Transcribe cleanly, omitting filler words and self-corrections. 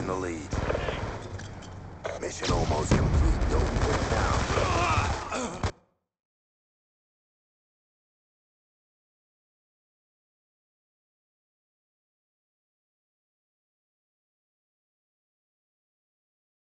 taking the lead. Mission almost complete. Don't quit now.